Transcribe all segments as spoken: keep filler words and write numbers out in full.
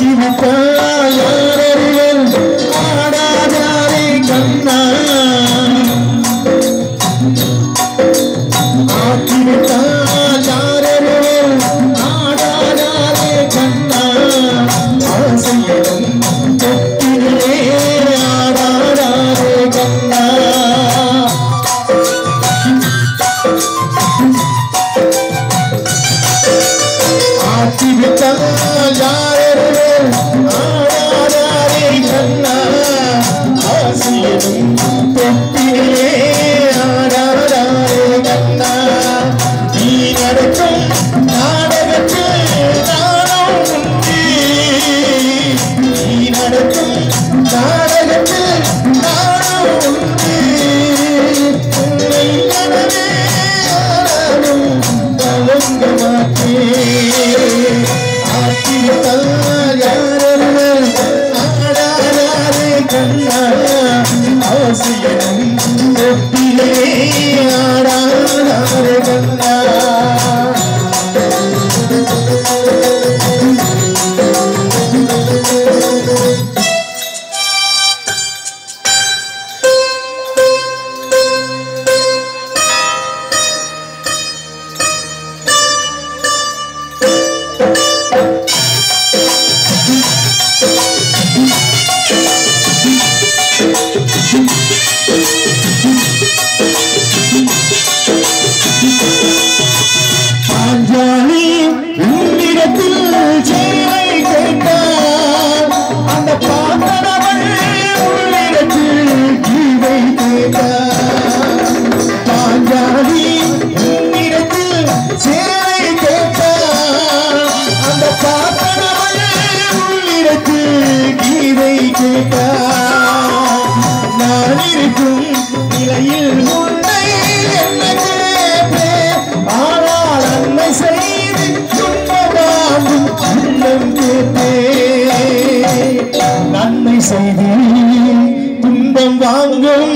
துன்பம் வாங்கும்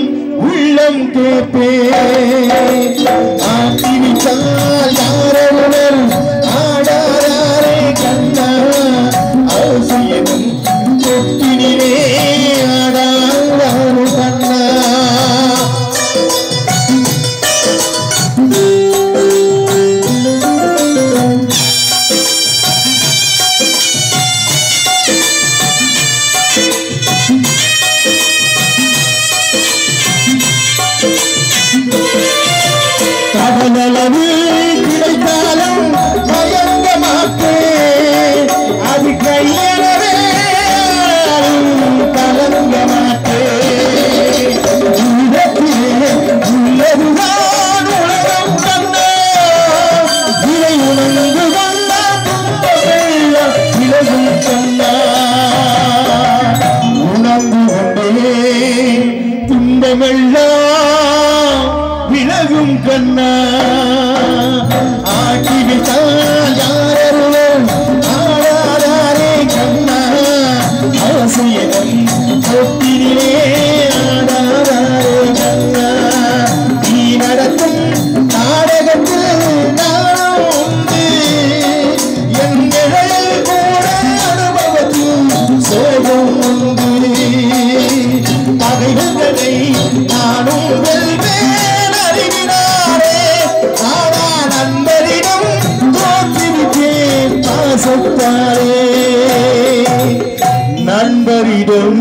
உள்ளம் கேப்பே ஆக்கிவிட்டால் யாரொருவர் ஆடாரே கண்ணா அவசியமும் தொட்டினிலே ஆடாரு கண்ணா கடலளவு கிடைத்தாலும் மயங்க மாட்டேன் அது கையளவே கலங்க மாட்டேன் உள்ளதுதான் உலகம் கண்ணா இதை உணர்ந்து வந்த துன்பமெல்லாம் விலகும் கண்ணா உணர்ந்து கொண்டே துன்பமெல்லாம் விலகும் கண்ணா ஆக்கிவிட்டால் யாரொருவர் ஆடாரே கண்ணா அவசியம் தொட்டினிலே ஆடாரே கண்ணா நீ நடத்தும் நாடகத்தில் நான் உண்டு என் நிழலில் கூட அனுபவத்தில் சோகம் உண்டு பகைகளை நானும் வெல்வேன் நண்பரிடம் தோற்றிவிட்டேன் பாசத்தாரே நண்பரிடம்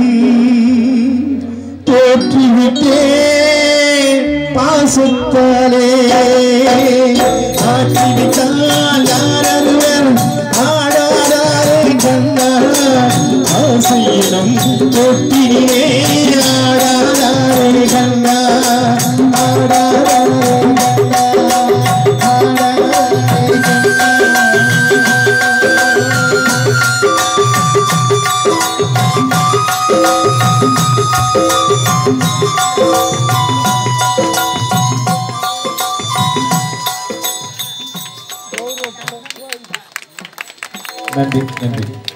தோற்றிவிட்டேன் பாசத்தாரே ஆற்றிவிட்டால் யாரொருவர் ஆடாரே கண்ணா ஆசையிடம் தொட்டினிலே ஆடாரே கண்ணா ஆடாரே நன்றி நன்றி.